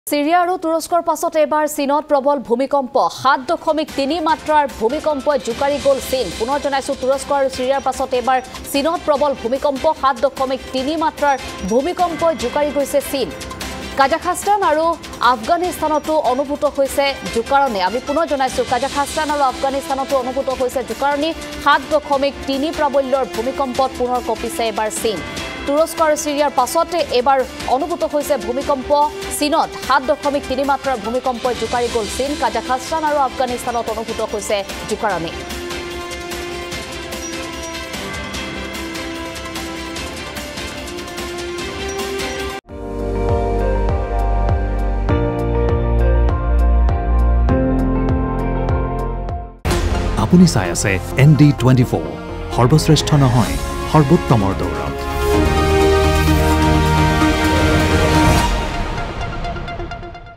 সিৰিয়া আৰু তুৰস্কৰ পাছত এবাৰ চীনত প্ৰবল ভূমিকম্প 7.3 মাত্ৰাৰ ভূমিকম্পই জুকাৰি গ'ল চীন পুনৰ জনাইছো তুৰস্ক আৰু সিৰিয়াৰ পাছত এবাৰ চীনত প্ৰবল ভূমিকম্প 7.3 মাত্ৰাৰ ভূমিকম্পই জুকাৰি গৈছে চীন কাজাখস্তান আৰু আফগানিস্তানতো অনুভূত হৈছে জুকাৰণি আমি পুনৰ জনাইছো কাজাখস্তান আৰু আফগানিস্তানতো অনুভূত হৈছে জুকাৰণি 7.3 প্ৰাবল্যৰ ভূমিকম্পত পুনৰ কঁপিছে এবাৰ চীন তুৰস্ক আৰু সিৰিয়াৰ পাছতে এবাৰ অনুভূত হৈছে ভূমিকম্প চীনত 7.3 মাত্ৰাৰ ভূমিকম্পই জুকাৰি গ'ল চীন কাজাখস্তান আৰু আফগানিস্তানত অনুভূত হৈছে জুকাৰণি আপুনি চাই আছে ND24 সৰ্বশ্ৰেষ্ঠ নহয় সৰ্বোত্তমৰ দৌৰ